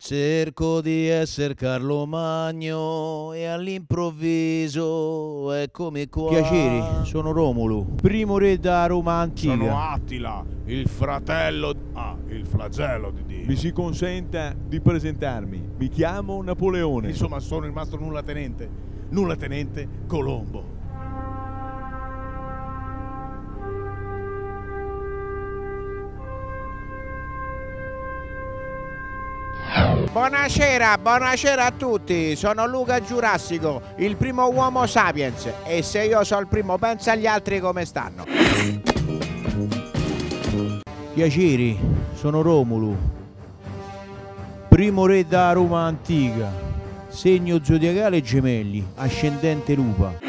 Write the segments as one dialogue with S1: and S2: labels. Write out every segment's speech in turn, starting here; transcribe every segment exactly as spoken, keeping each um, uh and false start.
S1: Cerco di essere Carlo Magno e all'improvviso eccomi qua.
S2: Piaceri, sono Romolo, primo re da Roma antica.
S3: Sono Attila, il fratello... Ah, il flagello di Dio.
S4: Mi si consenta di presentarmi. Mi chiamo Napoleone.
S3: Insomma, sono il mastro nullatenente. Nullatenente Colombo.
S5: Buonasera, buonasera a tutti, sono Luca Giurassico, il primo uomo sapiens, e se io sono il primo pensa agli altri come stanno.
S2: Piaceri, sono Romolo, primo re da Roma antica, segno zodiacale Gemelli, ascendente Lupa.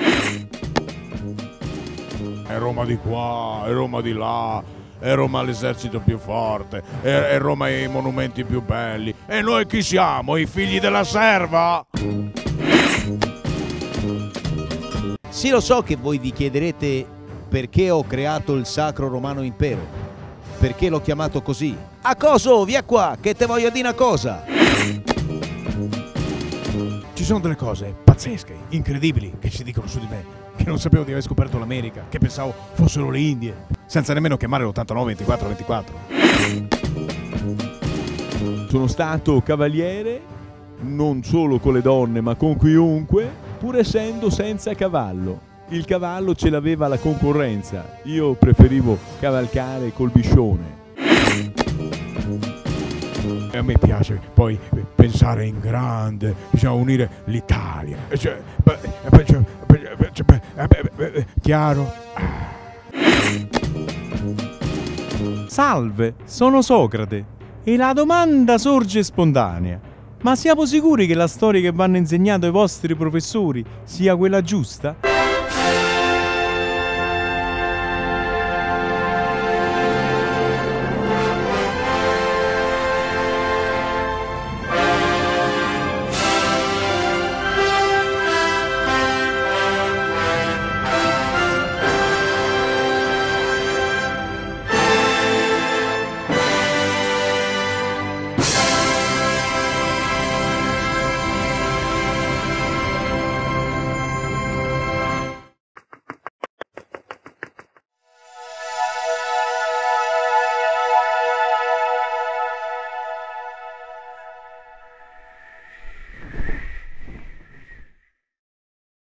S3: È Roma di qua, è Roma di là. È Roma l'esercito più forte, è, è Roma i monumenti più belli. E noi chi siamo? I figli della serva?
S1: Sì, lo so che voi vi chiederete perché ho creato il Sacro Romano Impero. Perché l'ho chiamato così. A coso, via qua, che te voglio dire una cosa.
S3: Ci sono delle cose pazzesche, incredibili, che ci dicono su di me. Che non sapevo di aver scoperto l'America, che pensavo fossero le Indie, senza nemmeno chiamare l'ottantanove ventiquattro ventiquattro.
S4: Sono stato cavaliere, non solo con le donne, ma con chiunque, pur essendo senza cavallo. Il cavallo ce l'aveva la concorrenza, io preferivo cavalcare col biscione.
S3: A me piace poi pensare in grande, bisogna unire l'Italia. Cioè, chiaro?
S6: Salve, sono Socrate e la domanda sorge spontanea. Ma siamo sicuri che la storia che vanno insegnato ai vostri professori sia quella giusta?